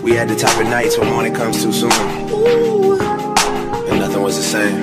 We had the type of nights when morning comes too soon, and nothing was the same.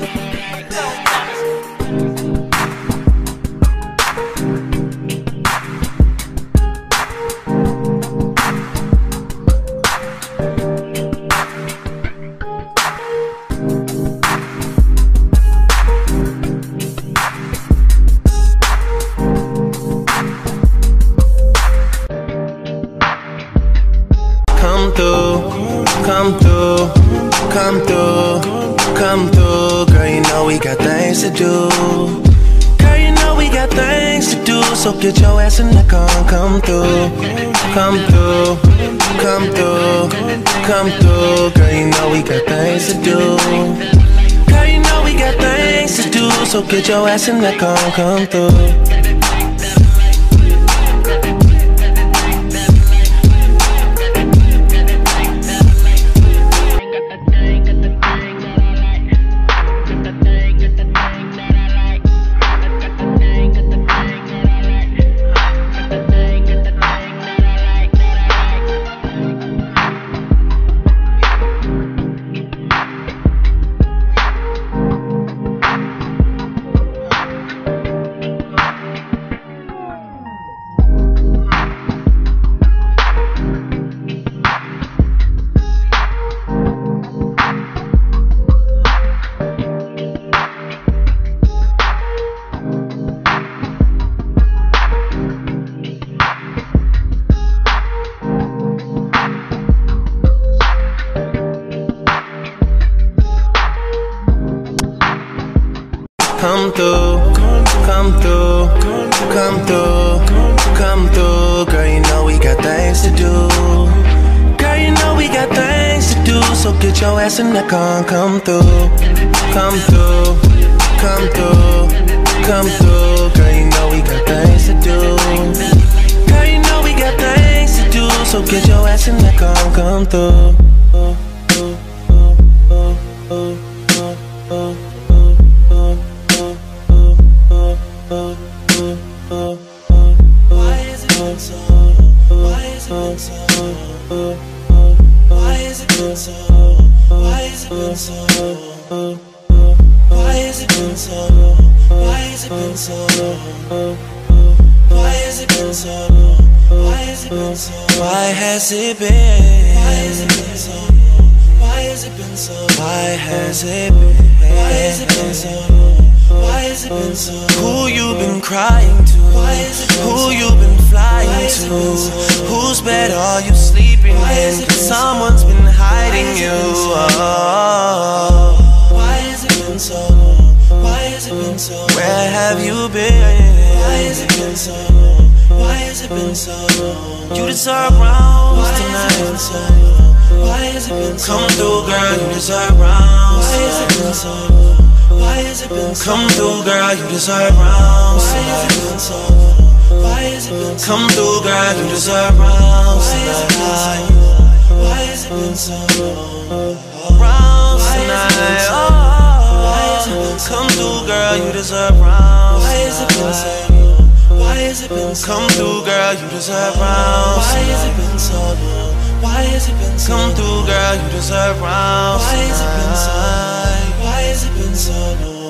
Come through, come through, come through. Girl, you know we got things to do. Girl, you know we got things to do. So get your ass in the car and come through. Come through, come through, come through. Girl, you know we got things to do. Girl, you know we got things to do. So get your ass in the car and come through. Come through, come through, come through, come through. Girl, you know we got things to do. Girl, you know we got things to do. So get your ass in the car and come through. Come through, come through, come through. Girl, you know we got things to do. Girl, you know we got things to do. So get your ass in the car and come through. Why has it been so? Why has it been so? Why has it been so? Why has it been so? Why has it been so? Why has it been so? Why has it been so? Why has it been so? Why has it been? Why has it been so? Why has it been so? Why has it been? Why has it been so? Why has it been so? Who you been crying to? Why has it been so? Who you been flying to? Whose bed are you sleeping in? Someone's been hiding you. Why has it been so? Why has it been so? Where have you been? Why has it been so? Why has it been so? You deserve rounds tonight. Why has it been so? Come through, girl, you deserve rounds. Why has it been so? Why has it been so? Come through, girl, you deserve rounds. Why has it been so? Why has it been so? Come through, girl, you deserve rounds tonight. Why has it been so? Rounds tonight. Come through, girl, you deserve rounds. Why has it been so? Why has it been so? Come through, girl, you deserve rounds. Why has it been so? Why has it been so? Come through, girl, you deserve rounds. Why has it been so? Why has it been so?